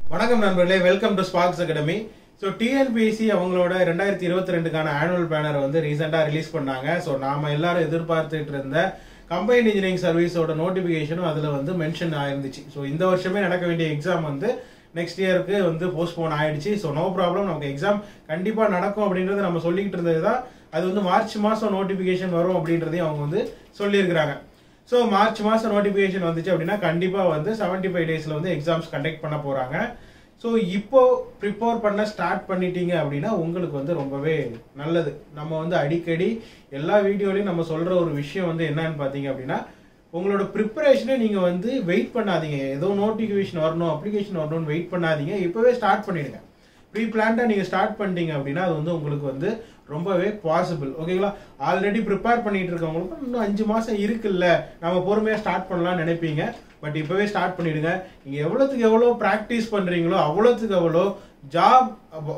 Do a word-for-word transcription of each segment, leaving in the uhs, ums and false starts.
வணக்கம் நண்பர்களே, welcome to Sparks Academy. So TNPSC அவங்களோட ரெண்டாயிரத்தி இருபத்தி ரெண்டுக்கான ஆனுவல் பேனர் வந்து ரீசெண்டாக ரிலீஸ் பண்ணாங்க. ஸோ நாம எல்லாரும் எதிர்பார்த்துட்டு இருந்த கம்பைன் இன்ஜினியரிங் சர்வீஸோட நோட்டிஃபிகேஷனும் அதில் வந்து மென்ஷன் ஆயிருந்துச்சு. ஸோ இந்த வருஷமே நடக்க வேண்டிய எக்ஸாம் வந்து நெக்ஸ்ட் இயருக்கு வந்து போஸ்ட்போன் ஆயிடுச்சு. ஸோ நோ ப்ராப்ளம், நமக்கு எக்ஸாம் கண்டிப்பாக நடக்கும் அப்படின்றது நம்ம சொல்லிக்கிட்டு இருந்தது தான். அது வந்து மார்ச் மாதம் நோட்டிஃபிகேஷன் வரும் அப்படின்றதையும் அவங்க வந்து சொல்லியிருக்கிறாங்க. ஸோ மார்ச் மாதம் நோட்டிஃபிகேஷன் வந்துச்சு அப்படின்னா கண்டிப்பாக வந்து செவன்டி ஃபைவ் டேஸில் வந்து எக்ஸாம்ஸ் கண்டக்ட் பண்ண போகிறாங்க. ஸோ இப்போ ப்ரிப்பேர் பண்ண ஸ்டார்ட் பண்ணிட்டீங்க அப்படின்னா உங்களுக்கு வந்து ரொம்பவே நல்லது. நம்ம வந்து அடிக்கடி எல்லா வீடியோலையும் நம்ம சொல்கிற ஒரு விஷயம் வந்து என்னன்னு பார்த்தீங்க அப்படின்னா, உங்களோட ப்ரிப்பரேஷனை நீங்கள் வந்து வெயிட் பண்ணாதீங்க. ஏதோ நோட்டிஃபிகேஷன் வரணும், அப்ளிகேஷன் வரணும்னு வெயிட் பண்ணாதீங்க. இப்போவே ஸ்டார்ட் பண்ணிடுங்க. ப்ரீ பிளான்டாக நீங்கள் ஸ்டார்ட் பண்ணிட்டீங்க அப்படின்னா அது வந்து உங்களுக்கு வந்து ரொம்பவே பாசிபிள். ஓகேங்களா? ஆல்ரெடி ப்ரிப்பேர் பண்ணிட்டு இருக்கவங்களுக்கு இன்னும் அஞ்சு மாதம் இருக்குல்ல, நம்ம பொறுமையாக ஸ்டார்ட் பண்ணலாம்னு நினைப்பீங்க. பட் இப்போவே ஸ்டார்ட் பண்ணிடுங்க. நீங்கள் எவ்வளோத்துக்கு எவ்வளோ ப்ராக்டிஸ் பண்ணுறீங்களோ அவ்வளோத்துக்கு எவ்வளோ ஜாப்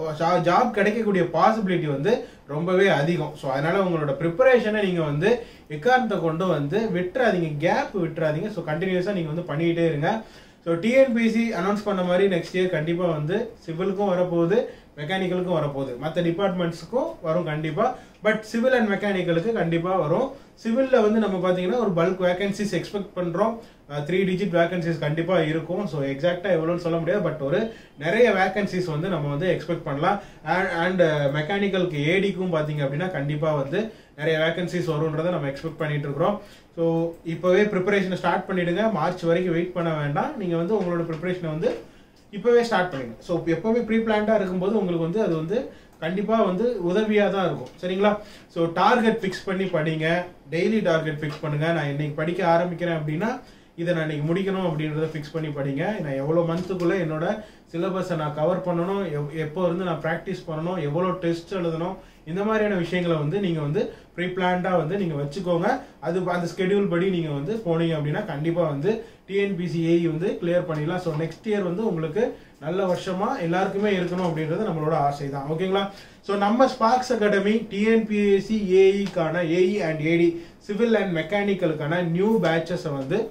ஜாப் கிடைக்கக்கூடிய பாசிபிலிட்டி வந்து ரொம்பவே அதிகம். ஸோ அதனால் உங்களோட ப்ரிப்பரேஷனை நீங்கள் வந்து எக்காரணத்தை கொண்டு வந்து விட்டுறாதீங்க, கேப் விட்டுறாதீங்க. ஸோ கண்டினியூஸாக நீங்கள் வந்து பண்ணிக்கிட்டே இருங்க. ஸோ டிஎன்பிஎஸ்சி அனௌன்ஸ் பண்ண மாதிரி நெக்ஸ்ட் இயர் கண்டிப்பாக வந்து சிவிலுக்கும் வரப்போகுது, மெக்கானிக்கலுக்கும் வரப்போகுது, மற்ற டிபார்ட்மெண்ட்ஸுக்கும் வரும் கண்டிப்பாக. பட் சிவில் அண்ட் மெக்கானிக்கலுக்கு கண்டிப்பாக வரும். சிவிலில் வந்து நம்ம பார்த்தீங்கன்னா ஒரு பல்க் வேகன்சிஸ் எக்ஸ்பெக்ட் பண்ணுறோம். த்ரீ டிஜிட் வேகன்சிஸ் கண்டிப்பாக இருக்கும். ஸோ எக்ஸாக்டாக எவ்வளோன்னு சொல்ல முடியாது, பட் ஒரு நிறைய வேகன்சிஸ் வந்து நம்ம வந்து எக்ஸ்பெக்ட் பண்ணலாம். அண்ட் அண்ட் மெக்கானிக்கலுக்கு ஏடிக்கும் பார்த்தீங்க அப்படின்னா கண்டிப்பாக வந்து நிறைய வேகன்சிஸ் வரும்ன்றதை நம்ம எக்ஸ்பெக்ட் பண்ணிட்டு இருக்கிறோம். ஸோ இப்போவே ப்ரிப்பரேஷனை ஸ்டார்ட் பண்ணிடுங்க. மார்ச் வரைக்கும் வெயிட் பண்ண வேண்டாம். நீங்கள் வந்து உங்களோட ப்ரிப்பரேஷனை வந்து இப்போவே ஸ்டார்ட் பண்ணிடுங்க. ஸோ எப்போவே ப்ரீ பிளான்டாக இருக்கும்போது உங்களுக்கு வந்து அது வந்து கண்டிப்பாக வந்து உதவியாக தான் இருக்கும். சரிங்களா? ஸோ டார்கெட் ஃபிக்ஸ் பண்ணி படிங்க. டெய்லி டார்கெட் ஃபிக்ஸ் பண்ணுங்கள். நான் இன்னைக்கு படிக்க ஆரம்பிக்கிறேன் அப்படின்னா இதை நான் இன்னைக்கு முடிக்கணும் அப்படின்றத ஃபிக்ஸ் பண்ணி படிங்க. நான் எவ்வளோ மந்த்துக்குள்ளே என்னோட சிலபஸை நான் கவர் பண்ணணும், எவ் எப்போ இருந்து நான் ப்ராக்டிஸ் பண்ணணும், எவ்வளோ டெஸ்ட் எழுதணும், இந்த மாதிரியான விஷயங்களை வந்து நீங்கள் வந்து ப்ரீ பிளான்டாக வந்து நீங்கள் வச்சுக்கோங்க. அது அந்த ஸ்கெடியூல் படி நீங்கள் வந்து போனீங்க அப்படின்னா கண்டிப்பாக வந்து டிஎன்பிஎஸ்சி வந்து கிளியர் பண்ணிடலாம். ஸோ நெக்ஸ்ட் இயர் வந்து உங்களுக்கு நல்ல வருஷமா எல்லாருக்குமே இருக்கணும் அப்படின்றது நம்மளோட ஆசை தான். ஓகேங்களா? ஸோ நம்ம ஸ்பார்க்ஸ் அகாடமி டிஎன்பிஎஸ்சி ஏஇக்கான AE and AD civil and மெக்கானிக்கலுக்கான நியூ பேட்சஸை வந்து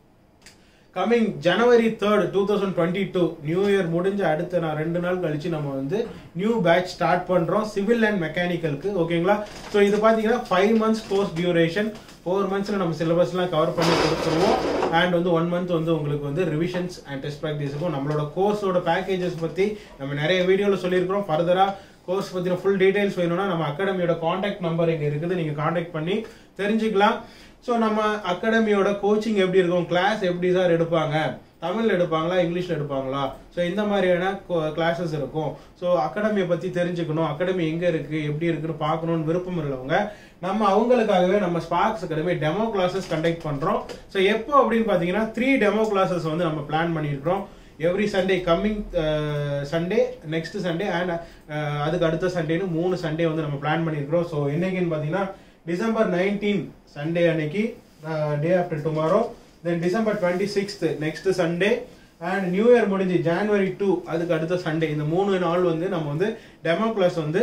coming January third two thousand twenty two new year முடிஞ்ச அடுத்த நான் ரெண்டு நாள் கழிச்சு நம்ம வந்து நியூ பேட்ச் ஸ்டார்ட் பண்றோம் சிவில் அண்ட் மெக்கானிக்கலுக்கு. ஓகேங்களா? ஸோ இது பார்த்தீங்கன்னா five months course duration. Four மந்த்ஸ்ல நம்ம சிலபஸ்லாம் கவர் பண்ணி கொடுத்துருவோம். அண்ட் வந்து ஒன் மந்த் வந்து உங்களுக்கு வந்து ரிவிஷன்ஸ் அண்ட் டெஸ்ட் ப்ராக்டிஸுக்கும் நம்மளோட கோர்ஸோட பேக்கேஜஸ் பற்றி நம்ம நிறைய வீடியோவில் சொல்லியிருக்கிறோம். ஃபர்தரா கோர்ஸ் பற்றின ஃபுல் டீடைல்ஸ் வேணும்னா நம்ம அகாடமியோட காண்டாக்ட் நம்பர் இங்கே இருக்குது, நீங்கள் காண்டாக்ட் பண்ணி தெரிஞ்சுக்கலாம். ஸோ நம்ம அகாடமியோட கோச்சிங் எப்படி இருக்கும், கிளாஸ் எப்படி சார் எடுப்பாங்க, தமிழில் எடுப்பாங்களா இங்கிலீஷில் எடுப்பாங்களா, ஸோ இந்த மாதிரியான கிளாஸஸ் இருக்கும். ஸோ அகாடமியை பற்றி தெரிஞ்சுக்கணும், அகாடமி எங்கே இருக்குது எப்படி இருக்குன்னு பார்க்கணுன்னு விருப்பம் உள்ளவங்க நம்ம அவங்களுக்காகவே நம்ம Sparks Academy demo classes conduct பண்ணுறோம். ஸோ எப்போ அப்படின்னு பார்த்தீங்கன்னா த்ரீ டெமோ கிளாஸஸ் வந்து நம்ம பிளான் பண்ணியிருக்கிறோம். Every Sunday, coming Sunday, next Sunday and அதுக்கு அடுத்த சண்டேன்னு மூணு சண்டே வந்து நம்ம பிளான் பண்ணியிருக்கிறோம். ஸோ என்னைக்குன்னு பார்த்தீங்கன்னா டிசம்பர் நைன்டீன் சண்டே அன்னைக்கு, day after tomorrow, then December twenty sixth next Sunday, and new year முடிஞ்சு ஜான்வரி டூ அதுக்கு அடுத்த சண்டே. இந்த மூணு நாள் வந்து நம்ம வந்து டெமோ கிளாஸ் வந்து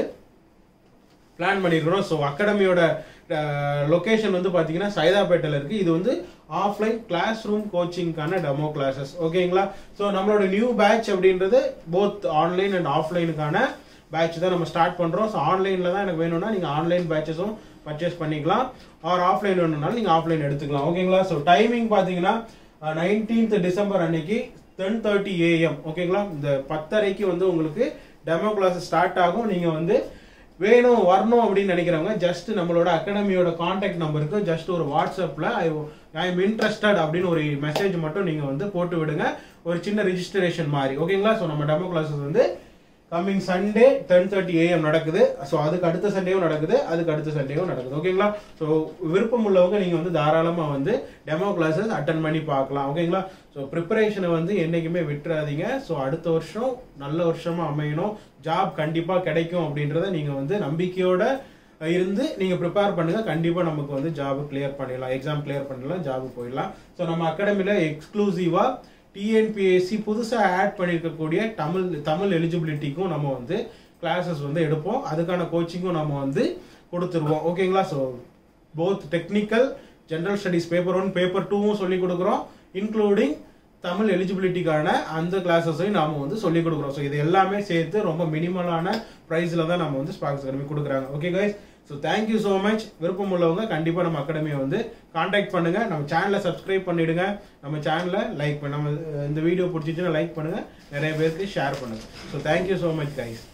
பிளான் பண்ணியிருக்கிறோம். ஸோ அகாடமியோட லொகேஷன் வந்து பார்த்தீங்கன்னா சைதாப்பேட்டையில் இருக்குது. இது வந்து ஆஃப்லைன் கிளாஸ் ரூம் கோச்சிங்கான டெமோ கிளாஸஸ். ஓகேங்களா? ஸோ நம்மளோட நியூ பேட்ச் அப்படின்றது போத் ஆன்லைன் அண்ட் ஆஃப்லைனுக்கான பேட்ச் தான் நம்ம ஸ்டார்ட் பண்ணுறோம். ஸோ ஆன்லைனில் தான் எனக்கு வேணும்னா நீங்கள் ஆன்லைன் பேட்சஸும் பர்ச்சேஸ் பண்ணிக்கலாம், ஆர் ஆஃப்லைன் வேணும்னாலும் நீங்கள் ஆஃப்லைன் எடுத்துக்கலாம். ஓகேங்களா? ஸோ டைமிங் பார்த்தீங்கன்னா நைன்டீன்த் டிசம்பர் அன்னைக்கு டென் தேர்ட்டி ஏஎம். ஓகேங்களா? இந்த பத்தரைக்கு வந்து உங்களுக்கு டெமோ கிளாஸ் ஸ்டார்ட் ஆகும். நீங்கள் வந்து வேணும் வரணும் அப்படின்னு நினைக்கிறவங்க ஜஸ்ட் நம்மளோட அகாடமியோட கான்டாக்ட் நம்பருக்கு ஜஸ்ட் ஒரு வாட்ஸ்அப்பில் ஐ ஐ எம் இன்ட்ரெஸ்டட் அப்படின்னு ஒரு மெசேஜ் மட்டும் நீங்கள் வந்து போட்டு விடுங்க, ஒரு சின்ன ரிஜிஸ்ட்ரேஷன் மாதிரி. ஓகேங்களா? ஸோ நம்ம டெமோ கிளாஸஸ் வந்து coming Sunday ten thirty AM நடக்குது. ஸோ அதுக்கு அடுத்த சண்டேவும் நடக்குது, அதுக்கு அடுத்த சண்டேவும் நடக்குது. ஓகேங்களா? ஸோ விருப்பம் உள்ளவங்க நீங்கள் வந்து தாராளமாக வந்து டெமோ கிளாஸஸ் அட்டன் பண்ணி பார்க்கலாம். ஓகேங்களா? ஸோ ப்ரிப்பரேஷனை வந்து என்றைக்குமே விட்டுறாதீங்க. ஸோ அடுத்த வருஷம் நல்ல வருஷமாக அமையணும், ஜாப் கண்டிப்பாக கிடைக்கும் அப்படின்றத நீங்கள் வந்து நம்பிக்கையோட இருந்து நீங்கள் ப்ரிப்பேர் பண்ணுங்கள். கண்டிப்பாக நமக்கு வந்து ஜாப் கிளியர் பண்ணிடலாம், எக்ஸாம் கிளியர் பண்ணிடலாம், ஜாப் போயிடலாம். ஸோ நம்ம அகாடமியில் எக்ஸ்க்ளூசிவாக டிஎன்பிஎஸ்சி புதுசாக ஆட் பண்ணியிருக்கக்கூடிய தமிழ் தமிழ் எலிஜிபிலிட்டிக்கும் நம்ம வந்து கிளாஸஸ் வந்து எடுப்போம். அதுக்கான கோச்சிங்கும் நம்ம வந்து கொடுத்துருவோம். ஓகேங்களா? So both technical, general studies paper one paper டூவும் சொல்லி கொடுக்குறோம், இன்க்ளூடிங் தமிழ் எலிஜிபிலிட்டிக்கான அந்த கிளாஸஸையும் நாம வந்து சொல்லிக் கொடுக்குறோம். ஸோ இது எல்லாமே சேர்த்து ரொம்ப மினிமலான ப்ரைஸில் தான் நம்ம வந்து ஸ்பார்க்ஸ் அகாடமி கொடுக்குறாங்க. Okay guys, so thank you so much. விருப்பம் உள்ளவங்க கண்டிப்பாக நம்ம அகாடமியை வந்து காண்டாக்ட் பண்ணுங்க. நம்ம சேனலை சப்ஸ்கிரைப் பண்ணிடுங்க. நம்ம சேனலை லைக் பண்ண நம்ம இந்த வீடியோ பிடிச்சிச்சுன்னா லைக் பண்ணுங்க, நிறைய பேருக்கு ஷேர் பண்ணுங்க. So thank you so much guys.